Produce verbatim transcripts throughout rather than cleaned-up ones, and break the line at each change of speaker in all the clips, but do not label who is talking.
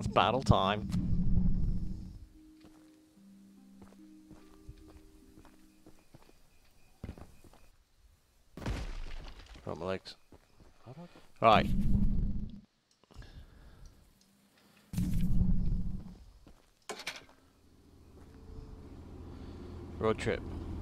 It's battle time. Got my legs. Right. Road trip.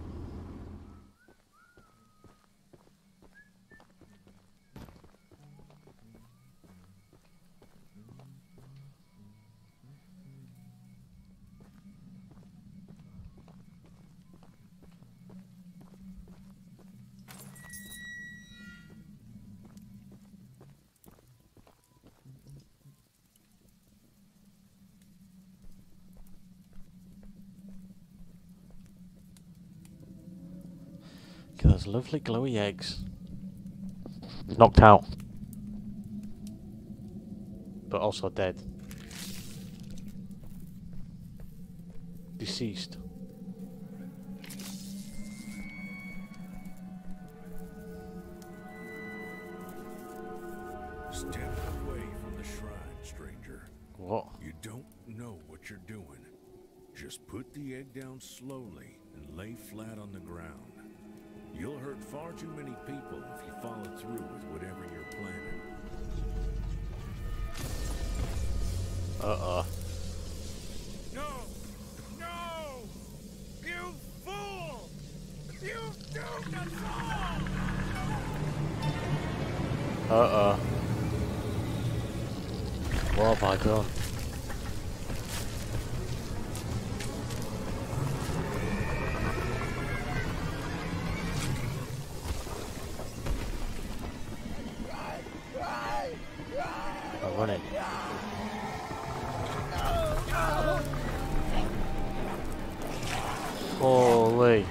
Look at those lovely glowy eggs. Knocked out. But also dead. Deceased.
Step away from the shrine, stranger.
What?
You don't know what you're doing. Just put the egg down slowly and lay flat on the ground. You'll hurt far too many people if you follow through with whatever you're planning.
Uh-uh.
No! No! You fool! You doomed us all!
Uh-uh. What have I done? I'm running. Holy.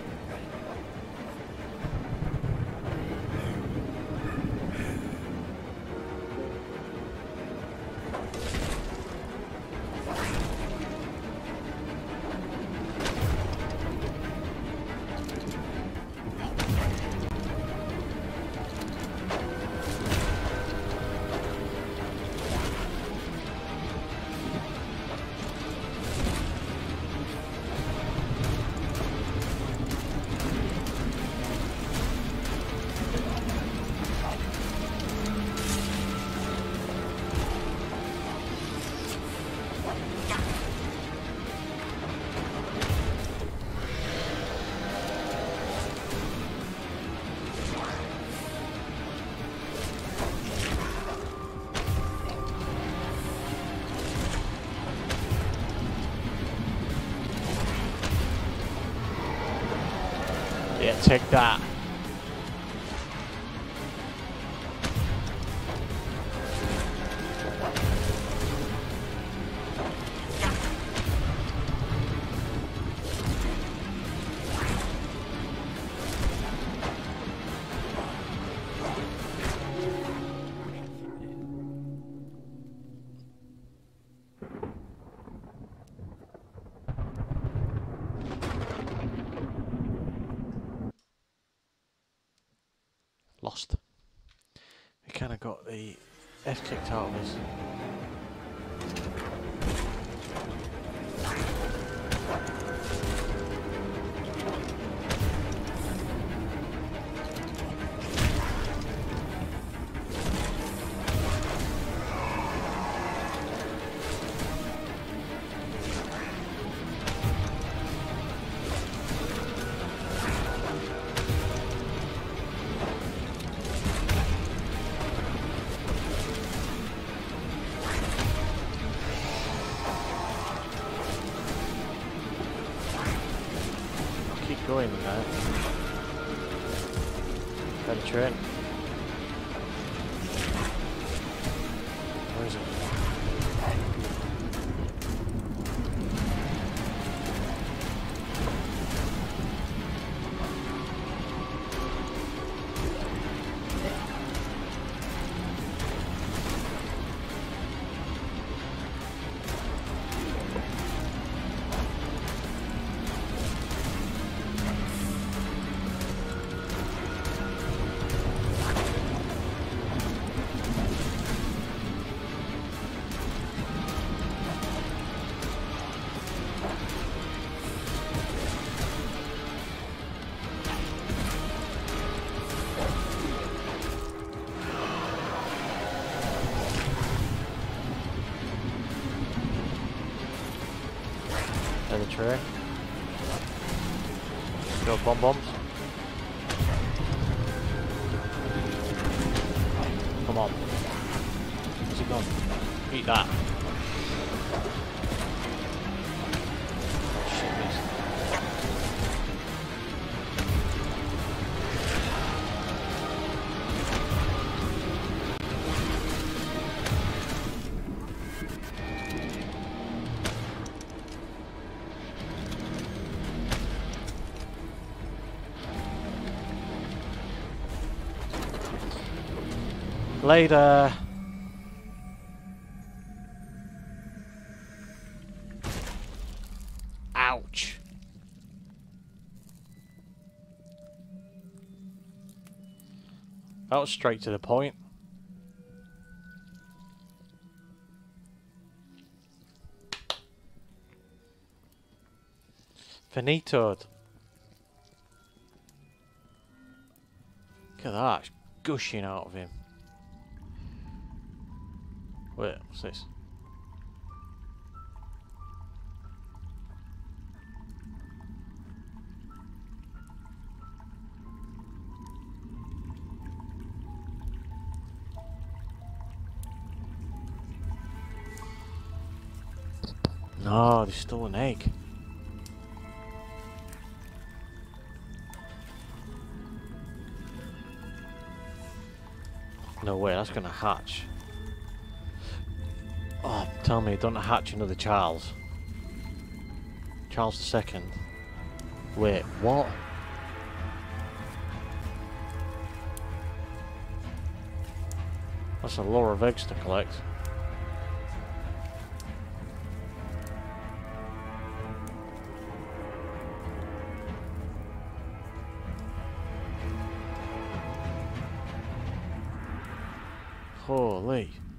Yeah, take that. Lost. We kind of got the F kicked out of us. Going there. Venture in. Where is it? Feather tray. Go bomb bombs. Come on. Where's he gone? Eat that. Shit, missed. Later. Ouch. That was straight to the point. Finitoed. Look at that, it's gushing out of him. Wait, what's this? No, there's still an egg. No way, that's gonna hatch. Oh, tell me, don't hatch another Charles. Charles the Second. Wait, what? That's a lot of eggs to collect. Holy.